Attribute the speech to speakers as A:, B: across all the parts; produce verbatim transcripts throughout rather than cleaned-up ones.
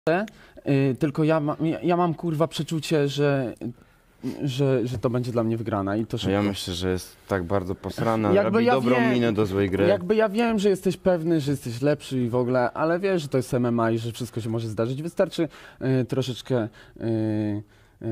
A: Yy, tylko ja, ma, ja, ja mam kurwa przeczucie, że, że, że to będzie dla mnie wygrana i to szybko.
B: Ja myślę, że jest tak bardzo posrana,
A: jakby
B: robi
A: ja
B: dobrą
A: wiem,
B: minę do złej gry.
A: Jakby ja wiem, że jesteś pewny, że jesteś lepszy i w ogóle, ale wiesz, że to jest M M A i że wszystko się może zdarzyć. Wystarczy yy, troszeczkę yy,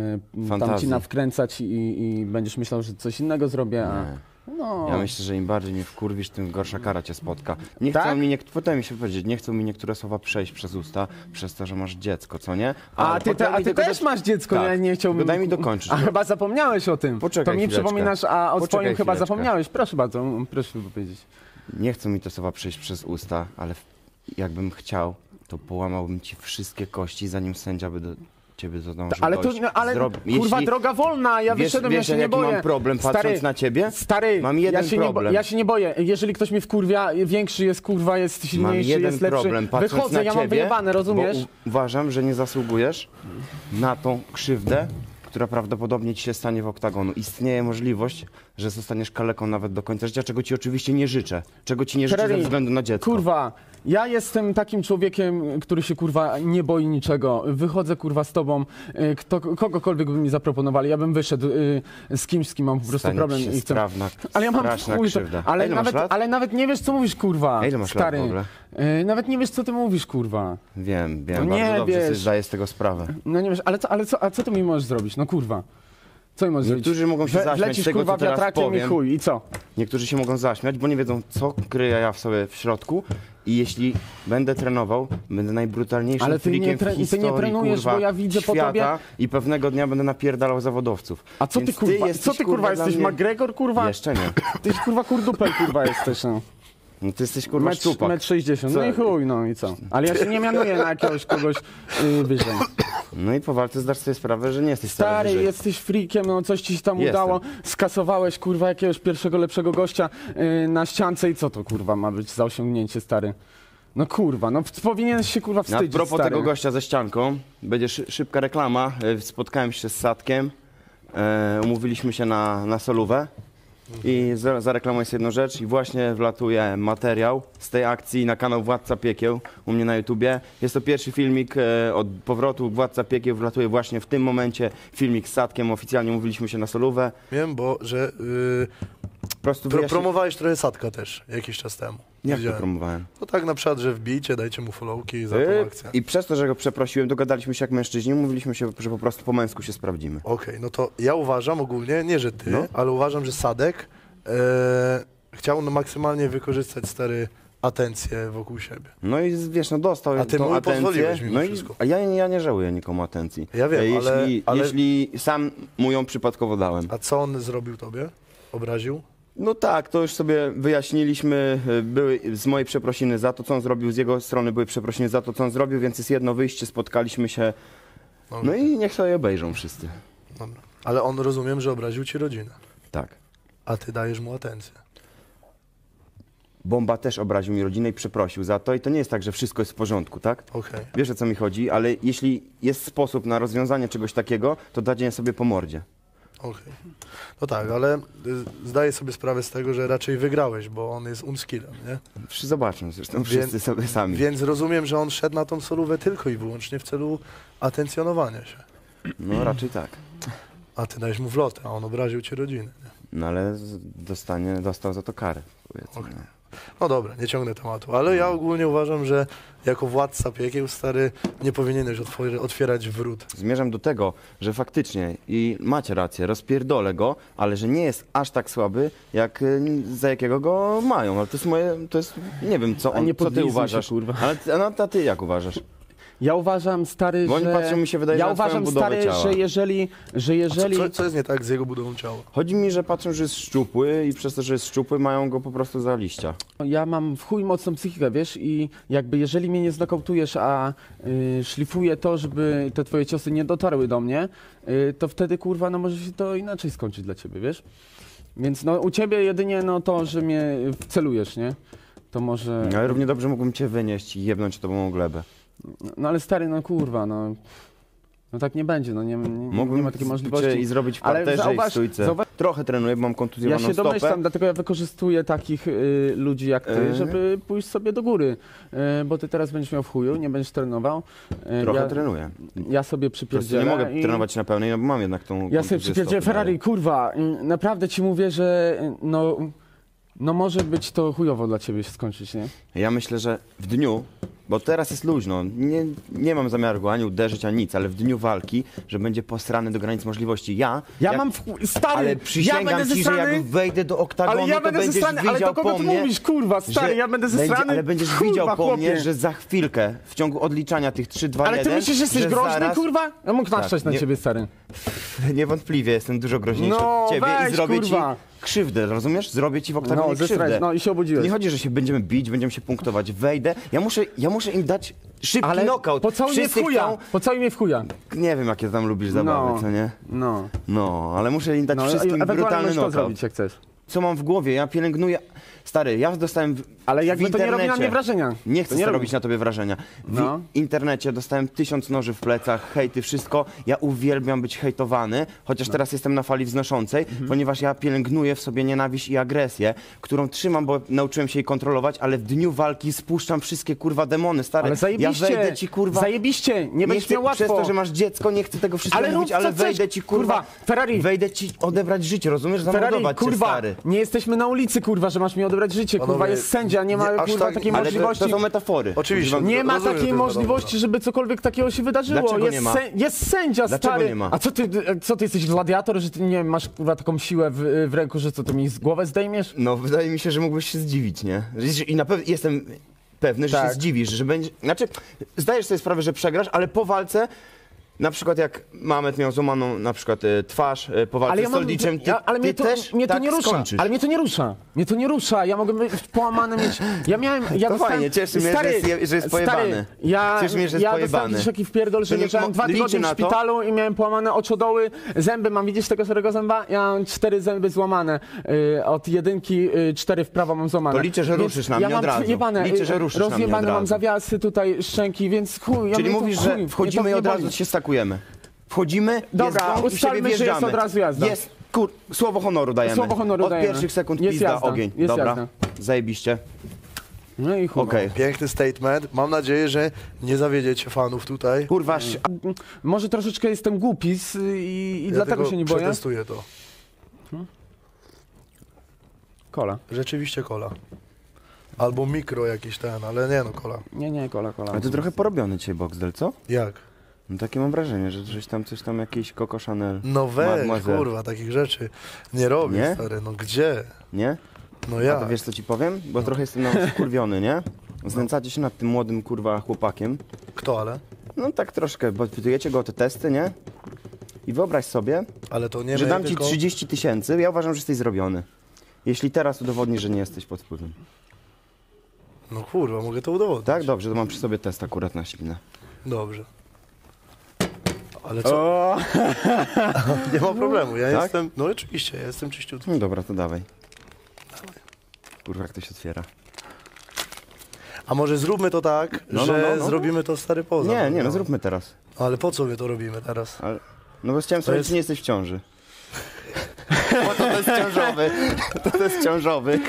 A: yy, tam ci nawkręcać i, i będziesz myślał, że coś innego zrobię, a... No.
B: Ja myślę, że im bardziej mnie wkurwisz, tym gorsza kara cię spotka. Nie
A: tak?
B: chcą mi, nie, potem mi się powiedzieć, nie chcą mi niektóre słowa przejść przez usta, przez to, że masz dziecko, co nie?
A: A, a ty, te, a ty też masz dziecko, tak. Ja nie chciałbym...
B: Daj mi dokończyć.
A: A chyba zapomniałeś o tym.
B: Poczekaj
A: To mi
B: chwileczkę.
A: przypominasz, a o
B: Poczekaj
A: swoim chyba
B: chwileczkę.
A: zapomniałeś. Proszę bardzo, proszę powiedzieć.
B: Nie chcą mi te słowa przejść przez usta, ale jakbym chciał, to połamałbym ci wszystkie kości, zanim sędzia by do ciebie zdążył
A: Ale to,
B: dojść.
A: no, ale
B: Zrobi...
A: kurwa,
B: Jeśli...
A: droga wolna, ja
B: wiesz,
A: wyszedłem,
B: wiesz,
A: ja się nie
B: jaki
A: boję.
B: mam problem patrząc
A: stary,
B: na ciebie?
A: Stary,
B: mam jeden
A: ja się
B: problem.
A: Nie bo, ja się nie boję. Jeżeli ktoś mnie wkurwia, większy jest kurwa, jest silniejszy,
B: mam jeden
A: jest lepszy.
B: problem, patrząc
A: Wychodzę,
B: na
A: ja
B: ciebie,
A: mam wyjebane, rozumiesz?
B: Bo uważam, że nie zasługujesz na tą krzywdę, która prawdopodobnie ci się stanie w oktagonu. Istnieje możliwość, że zostaniesz kaleką nawet do końca życia, czego ci oczywiście nie życzę. Czego ci nie życzę
A: Terry,
B: ze względu na dziecko.
A: Kurwa, ja jestem takim człowiekiem, który się kurwa nie boi niczego. Wychodzę kurwa z tobą, kto, kogokolwiek by mi zaproponowali, ja bym wyszedł y, z kimś, z kim mam po prostu
B: Stanie
A: problem.
B: ci się
A: I chcę...
B: strawna,
A: ale ja mam chuj, to, ale,
B: ile
A: nawet,
B: masz lat?
A: ale nawet nie wiesz, co mówisz, kurwa.
B: A ile masz
A: stary.
B: lat w ogóle?
A: Y, nawet nie wiesz, co ty mówisz, kurwa.
B: Wiem, wiem,
A: no
B: bardzo
A: nie
B: dobrze
A: wiesz.
B: sobie zdaję z tego sprawę.
A: No nie wiesz, ale co, ale co, a co ty mi możesz zrobić? No kurwa. Co mi możesz zrobić?
B: Niektórzy mogą się zaśmiać
A: Wlecisz,
B: z tego,
A: kurwa,
B: co teraz
A: wiatrakiem
B: powiem.
A: i chuj, i co?
B: Niektórzy się mogą zaśmiać, bo nie wiedzą, co kryję ja w sobie w środku. I jeśli będę trenował, będę najbrutalniejszym
A: ale ty
B: freakiem
A: nie, tre-
B: w historii,
A: ty nie trenujesz,
B: kurwa,
A: bo ja widzę
B: świata,
A: po tobie...
B: i pewnego dnia będę napierdalał zawodowców.
A: A co
B: Więc
A: ty kurwa,
B: jesteś,
A: co ty kurwa jesteś,
B: mnie...
A: McGregor kurwa?
B: Jeszcze nie.
A: Ty kurwa kurdupel kurwa jesteś, no.
B: No ty jesteś kurwa szczupak.
A: metr sześćdziesiąt, no i chuj, no i co? Ale ja się nie mianuję na jakiegoś kogoś yy, wyżej.
B: No i po walce zdasz sobie sprawę, że nie jesteś
A: Stary,
B: wyżej.
A: jesteś freakiem, no coś ci się tam
B: Jestem.
A: udało, skasowałeś kurwa jakiegoś pierwszego lepszego gościa yy, na ściance i co to kurwa ma być za osiągnięcie, stary? No kurwa, no powinieneś się kurwa wstydzić,
B: A propos
A: stary.
B: tego gościa ze ścianką, będzie szy szybka reklama. Spotkałem się z Sadkiem, e, umówiliśmy się na, na solówę i za, zareklamuję sobie jedną rzecz i właśnie wlatuje materiał z tej akcji na kanał Władca Piekieł u mnie na YouTubie. Jest to pierwszy filmik e, od powrotu Władca Piekieł, wlatuje właśnie w tym momencie filmik z Sadkiem, oficjalnie umówiliśmy się na solówę.
C: Wiem, bo że yy,
B: Po prostu
C: pro,
B: wyjaśni...
C: promowałeś trochę Sadka też jakiś czas temu.
B: Jak to
C: Widziałem.
B: promowałem?
C: No tak na przykład, że wbijcie, dajcie mu followki za tą
B: Yy,
C: akcję.
B: I przez to, że go przeprosiłem, dogadaliśmy się jak mężczyźni, mówiliśmy się, że po prostu po męsku się sprawdzimy.
C: Okej, okay, no to ja uważam ogólnie, nie że ty,
B: No.
C: ale uważam, że Sadek e, chciał no maksymalnie wykorzystać stary atencję wokół siebie.
B: No i wiesz, no dostał
C: A ty
B: tą
C: mu
B: atencję.
C: pozwoliłeś mimo
B: No i
C: wszystko.
B: a ja, ja nie żałuję nikomu atencji.
C: Ja wiem,
B: E, jeśli,
C: ale- ale-
B: jeśli sam mu ją przypadkowo dałem.
C: A co on zrobił tobie? Obraził?
B: No tak, to już sobie wyjaśniliśmy. e, Były z mojej przeprosiny za to, co on zrobił, z jego strony były przeprosiny za to, co on zrobił, więc jest jedno wyjście, spotkaliśmy się.
C: No,
B: No i niech sobie obejrzą wszyscy.
C: dobra. Ale on rozumiem, że obraził ci rodzinę,
B: Tak.
C: a ty dajesz mu atencję.
B: Bomba też obraził mi rodzinę i przeprosił za to i to nie jest tak, że wszystko jest w porządku, tak?
C: Okej.
B: Wiesz, o co mi chodzi, ale jeśli jest sposób na rozwiązanie czegoś takiego, to dadzenie sobie po mordzie.
C: Okej. No tak, ale y, zdaję sobie sprawę z tego, że raczej wygrałeś, bo on jest unskillem, nie?
B: Wszyscy zobaczą, zresztą
C: Więc-
B: wszyscy sobie sami.
C: Więc rozumiem, że on szedł na tą solówę tylko i wyłącznie w celu atencjonowania się.
B: No raczej tak.
C: A ty dałeś mu wlotę, a on obraził ci rodzinę. Nie?
B: No ale z- dostanie, dostał za to karę, powiedzmy.
C: Okej.
B: No.
C: No dobra, nie ciągnę tematu, ale ja ogólnie uważam, że jako władca piekieł, stary, nie powinieneś otwory- otwierać wrót.
B: Zmierzam do tego, że faktycznie, i macie rację, rozpierdolę go, ale że nie jest aż tak słaby, jak y, za jakiego go mają. Ale to jest moje, to jest, nie wiem, co,
A: A
B: on,
A: nie
B: co ty
A: podlizuj się,
B: uważasz.
A: kurwa.
B: Ale ty- no, a ty jak uważasz?
A: Ja uważam, stary,
B: Bo oni
A: że...
B: patrzą, mi się wydaje,
A: ja
B: na twoją
A: uważam,
B: budowę
A: stary,
B: ciała.
A: że jeżeli... Że
C: A
A: jeżeli...
C: co, co, co jest nie tak z jego budową ciała?
B: Chodzi mi, że patrzą, że jest szczupły i przez to, że jest szczupły, mają go po prostu za liścia.
A: Ja mam w chuj mocną psychikę, wiesz, i jakby jeżeli mnie nie znokautujesz, a y, szlifuję to, żeby te twoje ciosy nie dotarły do mnie, y, to wtedy, kurwa, no może się to inaczej skończyć dla ciebie, wiesz? Więc no u ciebie jedynie no to, że mnie celujesz, nie? To może...
B: Ale równie dobrze mógłbym cię wynieść i jebnąć tobą o glebę.
A: No ale stary, no kurwa, no... No tak nie będzie, no nie, nie, nie
B: Mógłbym
A: ma takiej
B: cię
A: możliwości.
B: i zrobić w
A: Ale
B: parterze
A: zauważ-
B: i w stójce.
A: zauważ-
B: Trochę trenuję, bo mam
A: Ja
B: kontuzjowaną
A: się
B: stopę.
A: domyślam, dlatego ja wykorzystuję takich y, ludzi jak ty,
B: Mhm.
A: żeby pójść sobie do góry. Y, bo ty teraz będziesz miał w chuju, nie będziesz trenował. Y,
B: Trochę
A: ja,
B: trenuję.
A: ja sobie
B: Po prostu
A: przypierdzielę.
B: nie mogę
A: i...
B: trenować na pełnej, no bo mam jednak tą
A: Ja sobie
B: kontuzję
A: przypierdzielę
B: stopy
A: Ferrari, kurwa, y, naprawdę ci mówię, że y, no, no może być to chujowo dla ciebie się skończyć, nie?
B: dalej. Ja myślę, że w dniu, bo teraz jest luźno, nie, nie mam zamiaru go ani uderzyć, ani nic, ale w dniu walki, że będzie posrany do granic możliwości. Ja,
A: Ja
B: jak,
A: mam w chuj, stary,
B: ale
A: ja
B: przysięgam
A: będę
B: ci, że
A: zesrany,
B: jak wejdę do oktagonu,
A: ale ja
B: to
A: będę
B: będziesz
A: zesrany, ale
B: widział
A: do kogo
B: po
A: ty
B: mnie,
A: mówisz, kurwa, stary,
B: że
A: ja będę
B: będzie,
A: zesrany,
B: ale będziesz
A: kurwa,
B: widział po
A: chłopie.
B: mnie, że za chwilkę, w ciągu odliczania tych trzy, dwa,
A: Ale
B: jeden,
A: ty myślisz, że jesteś
B: że
A: groźny,
B: zaraz,
A: kurwa? Ja mógł naszczać
B: Tak,
A: na
B: nie-
A: ciebie, stary.
B: Niewątpliwie jestem dużo groźniejszy
A: No,
B: od ciebie
A: weź,
B: i zrobię
A: kurwa.
B: ci krzywdę, rozumiesz? Zrobię ci w oktagonie
A: No,
B: krzywdę.
A: zesrać, no i się obudziłeś.
B: Nie chodzi, że się będziemy bić, będziemy się punktować. Wejdę, ja muszę, ja muszę im dać szybki
A: Ale
B: knockout.
A: pocałuj mnie w
B: Wszyscy
A: chuja,
B: chcą...
A: pocałuj mnie w chuja.
B: Nie wiem, jakie tam lubisz zabawy,
A: No.
B: co nie?
A: No,
B: No, ale muszę im dać
A: no
B: wszystkim
A: ewentualnie
B: brutalny
A: możesz to
B: knockout.
A: zrobić, jak chcesz.
B: Co mam w głowie? Ja pielęgnuję... Stary, ja dostałem w,
A: Ale
B: w
A: jakby to nie robi na
B: internecie-
A: mnie wrażenia.
B: Nie
A: To
B: chcę
A: nie robi.
B: robić na tobie wrażenia. W
A: No.
B: internecie dostałem tysiąc noży w plecach, hejty, wszystko. Ja uwielbiam być hejtowany, chociaż
A: No.
B: teraz jestem na fali wznoszącej,
A: Mhm.
B: ponieważ ja pielęgnuję w sobie nienawiść i agresję, którą trzymam, bo nauczyłem się jej kontrolować, ale w dniu walki spuszczam wszystkie kurwa demony, stary.
A: Ale zajebiście,
B: ja wejdę ci kurwa...
A: zajebiście, nie,
B: Nie
A: będziesz
B: chcę,
A: miał łatwo.
B: przez to, że masz dziecko, nie chcę tego wszystkiego
A: Ale
B: mówić,
A: rób, co
B: ale
A: chcesz.
B: wejdę ci kurwa,
A: Kurwa, Ferrari.
B: wejdę ci odebrać życie, rozumiesz?
A: Ferrari,
B: Zamordować cię,
A: kurwa,
B: stary.
A: nie jesteśmy na ulicy, kurwa, że masz mi odebrać życie, kurwa,
C: Panowie,
A: jest sędzia, nie ma
C: nie, aż
A: kurwa
C: tak-
A: takiej
B: Ale to,
A: możliwości.
B: to są metafory.
C: Oczywiście.
B: Używam-
A: Nie ma
C: Rozumiem,
A: takiej
C: że to jest
A: możliwości, żeby cokolwiek takiego się wydarzyło.
B: Dlaczego
A: jest,
B: nie ma?
A: sę- jest sędzia,
B: Dlaczego
A: stary.
B: nie ma?
A: A co ty, co ty jesteś gladiator, że ty nie wiem, masz kurwa taką siłę w, w ręku, że co ty mi z głowę zdejmiesz?
B: No, wydaje mi się, że mógłbyś się zdziwić, nie? Że- I na pewno jestem pewny, że
A: Tak.
B: się zdziwisz, że będzie... Znaczy, zdajesz sobie sprawę, że przegrasz, ale po walce, na przykład jak Mamet miał złamaną na przykład e, twarz e, po walce
A: Ale ja
B: z
A: mam,
B: Soldiczem, ty,
A: ja, ale
B: ty
A: mnie to,
B: też
A: mnie to
B: tak
A: nie rusza.
B: skończysz.
A: Ale mnie to nie rusza. Mnie to nie rusza. Ja mogę być połamany mieć. Ja miałem. Ja
B: To
A: dostałem,
B: fajnie, cieszy mnie,
A: stary,
B: że jest- że jest
A: stary,
B: pojebany.
A: Ja,
B: Cieszy mnie, że jest
A: ja
B: pojebany.
A: dostałem gdzieś taki wpierdol, że
B: To nie-
A: leżałem dwa
B: liczę
A: tygodnie w
B: na to.
A: szpitalu i miałem połamane oczodoły, zęby mam. Widzisz tego starego zęba? Ja mam cztery zęby złamane. Y, od jedynki y, cztery w prawo mam złamane.
B: To liczę, że
A: Więc
B: ruszysz na
A: ja
B: mnie
A: mam
B: od razu.
A: Jebane,
B: Liczę, że ruszysz na mnie
A: rozjebane
B: od
A: mam
B: razu.
A: zawiasy tutaj, szczęki, więc chuj. Ja
B: Czyli
A: mnie to
B: mówisz,
A: chuj,
B: że
A: mnie
B: wchodzimy
A: to
B: i
A: nie
B: od razu
A: boli.
B: się stakujemy. Wchodzimy,
A: Dobra,
B: jest gong i
A: ustalmy,
B: siebie
A: że jest
B: wjeżdżamy.
A: od razu jazda.
B: Jest, kur... Słowo honoru dajemy.
A: Słowo honoru
B: Od
A: dajemy.
B: pierwszych sekund
A: Jest
B: pizda,
A: jazda,
B: ogień.
A: jest
B: Dobra,
A: jazda.
B: zajebiście.
A: No i chuj.
B: Okej.
C: Piękny statement. Mam nadzieję, że nie zawiedziecie fanów tutaj.
B: Kurwa, ś-
A: Może troszeczkę jestem głupi z, i, i dlatego
C: tylko
A: się nie boję.
C: przetestuję to.
A: Kola.
C: Rzeczywiście kola. Albo mikro jakiś ten, ale nie no, kola.
A: Nie, nie, kola, kola.
B: ale to trochę porobiony dzisiaj Boxdel, co?
C: Jak?
B: No takie mam wrażenie, że żeś tam coś tam jakiś Coco Chanel.
C: No weź,
B: Mademoiselle.
C: kurwa, takich rzeczy nie robię,
B: Nie?
C: stary, no gdzie?
B: Nie?
C: No
B: A
C: ja.
B: to wiesz co ci powiem? Bo trochę jestem na skurwiony, nie? Znęcacie się nad tym młodym kurwa chłopakiem.
C: Kto, ale?
B: No tak troszkę, bo pytujecie go o te testy, nie? I wyobraź sobie,
C: Ale to nie
B: że
C: my,
B: dam ci
C: tylko...
B: trzydzieści tysięcy, ja uważam, że jesteś zrobiony. Jeśli teraz udowodnisz, że nie jesteś pod wpływem.
C: No kurwa, mogę to udowodnić.
B: Tak? Dobrze, to mam przy sobie test akurat na ślinę.
C: Dobrze. Ale co?
A: O,
C: Nie ma problemu, ja
B: Tak?
C: jestem... No oczywiście, ja jestem czyściutki.
B: No dobra, to dawaj. Kurwa, jak to się otwiera.
C: A może zróbmy to tak,
B: No, no,
C: że
B: no, no.
C: zrobimy to stary poza.
B: Nie, nie, no zróbmy teraz.
C: Ale po co my to robimy teraz?
B: Ale... No bo chciałem
C: To
B: sobie,
C: jest-
B: czy nie jesteś w ciąży. Bo to jest ciążowy. To jest ciążowy.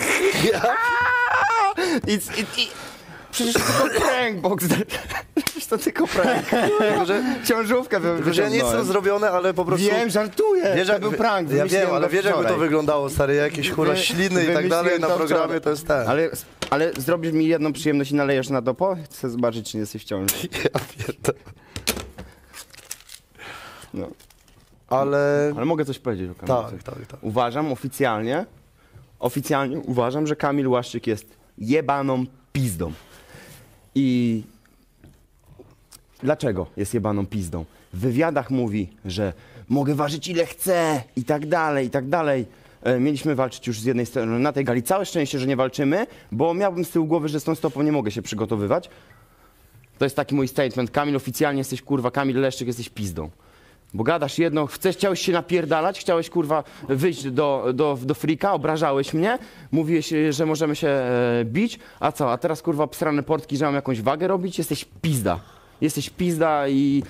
B: I, i, i... Przecież to tylko prank, Boxdel. Przecież to tylko prank. Tylko, że ciążówkę wy,
C: Tylko, że ja nie jestem
B: wyciągnąłem.
C: zrobiony, ale po prostu...
B: Wiem, żartuję.
C: Wiesz,
B: to
C: jak
B: był
C: wy-
B: prank.
C: Ja wiem,
B: wymyśliłem
C: ale
B: go
C: wiesz jakby to
B: wczoraj.
C: wyglądało, stary, jakieś kurwa
B: Wy-
C: śliny i tak dalej
B: wymyśliłem
C: na
B: to
C: programie,
B: wczoraj.
C: to jest ten.
B: Ale, ale zrobisz mi jedną przyjemność i nalejesz na dopo? Chcę zobaczyć, czy nie jesteś w ciąży.
C: Ja pierdolę.
B: No.
C: Ale...
B: Ale mogę coś powiedzieć o Kamilce.
C: Tak, tak, tak.
B: Uważam oficjalnie, oficjalnie uważam, że Kamil Łaszczyk jest jebaną pizdą. I dlaczego jest jebaną pizdą? W wywiadach mówi, że mogę ważyć ile chcę i tak dalej, i tak dalej. E, Mieliśmy walczyć już z jednej strony na tej gali. Całe szczęście, że nie walczymy, bo miałbym z tyłu głowy, że z tą stopą nie mogę się przygotowywać. To jest taki mój statement. Kamil, oficjalnie jesteś kurwa, Kamil Leszczyk, jesteś pizdą. Bo gadasz jedno, chcesz, chciałeś się napierdalać, chciałeś kurwa wyjść do, do, do frika, obrażałeś mnie, mówiłeś, że możemy się e, bić, a co, a teraz kurwa psrane portki, że mam jakąś wagę robić? Jesteś pizda. Jesteś pizda i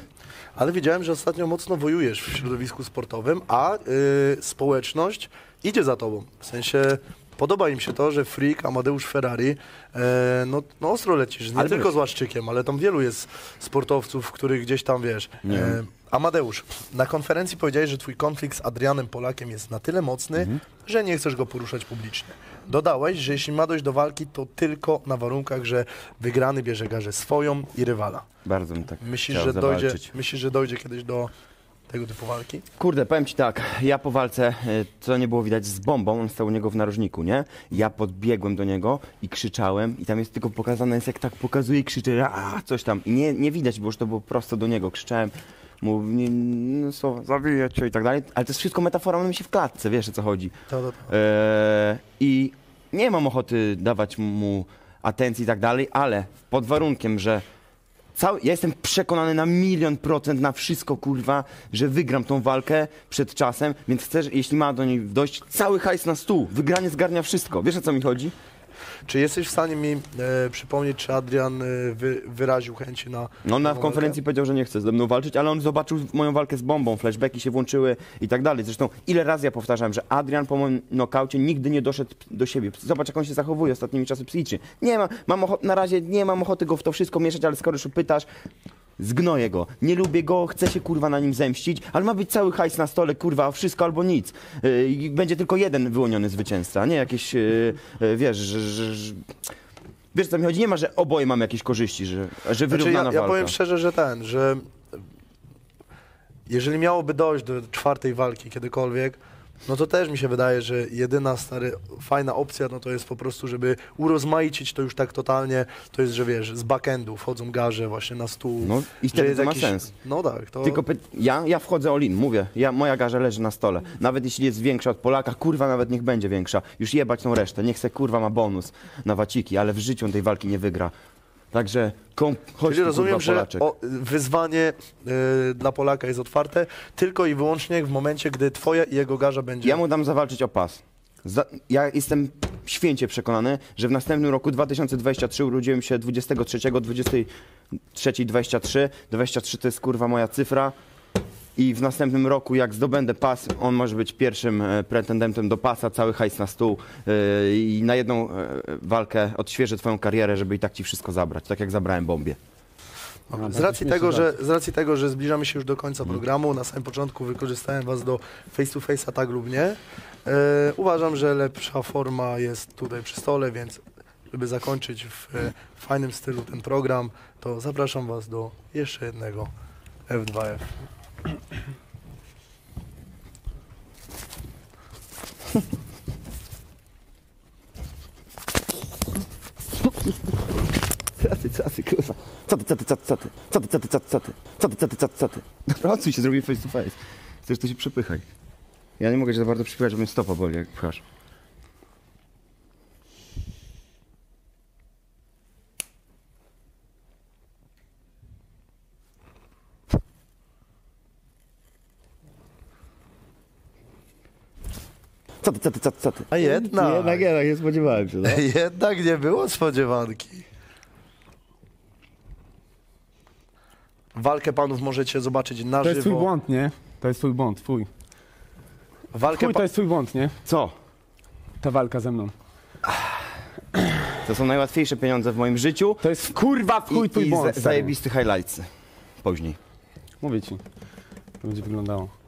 C: Ale widziałem, że ostatnio mocno wojujesz w środowisku sportowym, a y, społeczność idzie za tobą. W sensie podoba im się to, że Freak, Amadeusz Ferrari, e, no, no ostro lecisz. Nie
B: Ale
C: tylko
B: wiesz-
C: z Łaszczykiem, ale tam wielu jest sportowców, których gdzieś tam wiesz.
B: Nie.
C: E, Amadeusz, na konferencji powiedziałeś, że twój konflikt z Adrianem Polakiem jest na tyle mocny,
B: Mhm.
C: że nie chcesz go poruszać publicznie. Dodałeś, że jeśli ma dojść do walki, to tylko na warunkach, że wygrany bierze garzę swoją i rywala.
B: Bardzo mi tak
C: Myślisz,
B: chciał
C: że dojdzie,
B: zawalczyć.
C: myślisz, że dojdzie kiedyś do tego typu walki?
B: Kurde, powiem ci tak, ja po walce, y, co nie było widać z bombą, on stał u niego w narożniku, nie? Ja podbiegłem do niego i krzyczałem i tam jest tylko pokazane, jest jak tak pokazuje i krzyczy, a coś tam. I nie, nie widać, bo już to było prosto do niego, krzyczałem, mu nie, no, słowa, zabiję cię i tak dalej, ale to jest wszystko metafora, on mi się w klatce, wiesz o co chodzi.
C: To, to, to.
B: Eee, I nie mam ochoty dawać mu atencji i tak dalej, ale pod warunkiem, że cały, ja jestem przekonany na milion procent na wszystko, kurwa, że wygram tą walkę przed czasem, więc chcę, że jeśli ma do niej dojść, cały hajs na stół, wygranie zgarnia wszystko. Wiesz o co mi chodzi?
C: Czy jesteś w stanie mi e, przypomnieć, czy Adrian e, wy, wyraził chęci na
B: No on na
C: na
B: konferencji powiedział, że nie chce ze mną walczyć, ale on zobaczył moją walkę z bombą, flashbacki się włączyły i tak dalej. Zresztą ile razy ja powtarzałem, że Adrian po moim nokaucie nigdy nie doszedł do siebie. Zobacz, jak on się zachowuje ostatnimi czasy psychicznie. Nie mam, mam ocho- na razie nie mam ochoty go w to wszystko mieszać, ale skoro już pytasz, zgnoję go. Nie lubię go, chcę się kurwa na nim zemścić, ale ma być cały hajs na stole, kurwa, wszystko albo nic. Yy, i będzie tylko jeden wyłoniony zwycięzca, a nie jakieś, yy, yy, wiesz, że... że, że... Wiesz co mi chodzi? Nie ma, że oboje mamy jakieś korzyści, że, że
C: Znaczy,
B: wyrównana
C: ja, ja
B: walka.
C: powiem szczerze, że ten, że jeżeli miałoby dojść do czwartej walki kiedykolwiek, no to też mi się wydaje, że jedyna stary, fajna opcja, no to jest po prostu, żeby urozmaicić to już tak totalnie, to jest, że wiesz, z backendu wchodzą garze właśnie na stół.
B: No i
C: że
B: wtedy
C: jest
B: to ma
C: jakiś-
B: sens.
C: No tak, to...
B: Tylko py- ja, ja wchodzę all in, mówię, ja, moja garza leży na stole. Nawet jeśli jest większa od Polaka, kurwa nawet niech będzie większa. Już jebać tą resztę, niech se kurwa ma bonus na waciki, ale w życiu on tej walki nie wygra. Także kom- chodź
C: Czyli
B: tu,
C: rozumiem,
B: kurwa,
C: że
B: Polaczek.
C: o, wyzwanie y, dla Polaka jest otwarte tylko i wyłącznie w momencie, gdy twoja i jego garza będzie...
B: Ja mu dam zawalczyć o pas. Za, ja jestem święcie przekonany, że w następnym roku dwa tysiące dwudziestym trzecim urodziłem się dwudziestego trzeciego, dwudziestego trzeciego, dwudziestego trzeciego. dwadzieścia trzy to jest kurwa moja cyfra. I w następnym roku, jak zdobędę pas, on może być pierwszym e, pretendentem do pasa, cały hajs na stół e, i na jedną e, walkę odświeżę twoją karierę, żeby i tak ci wszystko zabrać, tak jak zabrałem bombie.
C: Z racji, tego, że, z racji tego, że zbliżamy się już do końca programu, na samym początku wykorzystałem was do face to face'a, tak lub nie. E, uważam, że lepsza forma jest tutaj przy stole, więc żeby zakończyć w e, fajnym stylu ten program, to zapraszam was do jeszcze jednego F dwa F.
B: Co ty, co ty, kurwa? Co ty, co ty, co ty, co ty? Co ty, co ty, co ty, co ty? Co ty, co ty, co ty, co ty? Dobra, odsuń się, zrobimy face to face. Chcesz, to się przepychaj. Ja nie mogę się za bardzo przypychać, bo mnie stopa boli, jak pchasz. Co ty, co ty, co ty, co ty?
C: A jednak,
B: Jednak, jednak, nie spodziewałem się, no.
C: jednak nie było spodziewanki. Walkę panów możecie zobaczyć na
A: To jest twój
C: żywo.
A: błąd, nie? To jest twój błąd, twój.
C: Walkę
A: Twój
C: pa-
A: to jest twój błąd, nie?
B: Co?
A: Ta walka ze mną.
B: To są najłatwiejsze pieniądze w moim życiu.
A: To jest kurwa twój,
B: I,
A: twój
B: i
A: błąd.
B: za,
A: stary.
B: zajebisty highlights. Później.
A: Mówię ci. To będzie wyglądało.